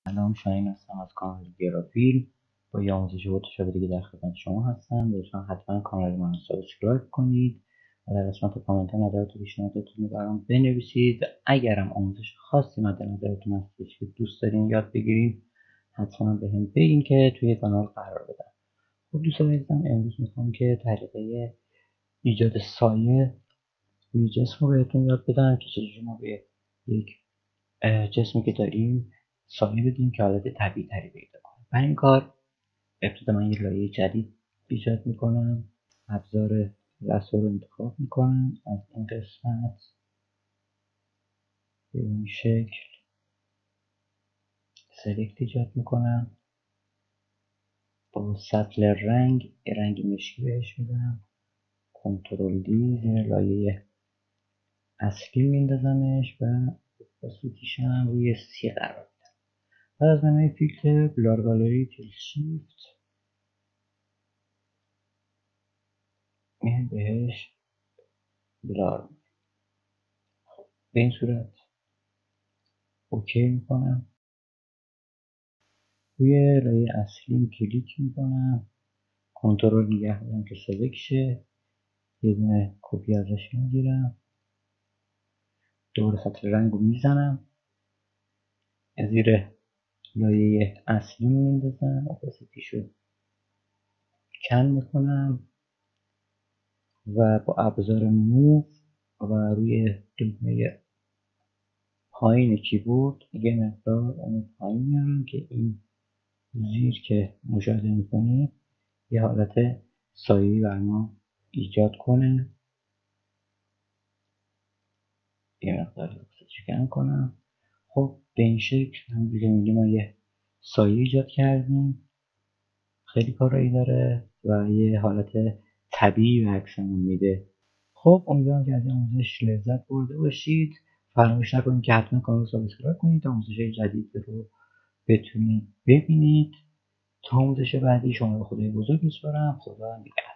سلام، شاهین هستم از کانال گرافیل. با یه آموزش فتوشاپ دیگه در خدمت شما هستم. لطفا حتما کانال من رو سابسکرایب کنید و در قسمت کامنت ها نظرات و پیشنهاداتتون رو برام بنویسید. اگرم آموزش خاصی مد نظرتون هستش که دوست دارین یاد بگیرین، حتما بهم بگین که توی کانال قرار بدم. خب دوستان عزیزم، امروز میخوام که طریقه ایجاد سایه روی جسم رو بهتون یاد بدم که چجوری ما به یک جسمی که داریم سایه بدیم که حالت طبیعی تری پیدا کنه. برای این کار ابتدا من یه لایه جدید ایجاد میکنم. ابزار رسو رو انتخاب میکنم. از این قسمت به این شکل سلکت ایجاد میکنم. با سطل رنگ یه رنگ مشکی بهش میدم. کنترل دی زیر لایه اصلی میندازمش و با سوتیشم روی سی قرار میدم. بعد از منوی فیلتر بلار گالری تیل شیفت میام بهش بلار. به این صورت اوکی میکنم. روی لایه اصلی کلیک میکنم. کنترل نگه میدم که سلکت شه. یه دونه کپی ازش میگیرم. دور سطح رنگ رو میزنم. زیر لایه اصلی میندازم. اپاسیتیشو کم میکنم و با ابزار موو و روی دکمه پایین کیبورد یه مقدار اون پایین میارم که این زیر که مشاهده میکنید یه حالت سایه‌ای بر ما ایجاد کنه. یه مقدار کم کنم. خب به این شکل همونجوری که میگیم ما یه سایه ایجاد کردیم. خیلی کارایی داره و یه حالت طبیعی به عکسمون میده. خب امیدوارم که از این آموزش لذت برده باشید. فراموش نکنید که حتما کانال رو سابسکرایب کنید تا آموزش‌های جدید رو بتونید ببینید. تا آموزش بعدی شما رو به خدای بزرگ میسپارم. خدا نگهدار.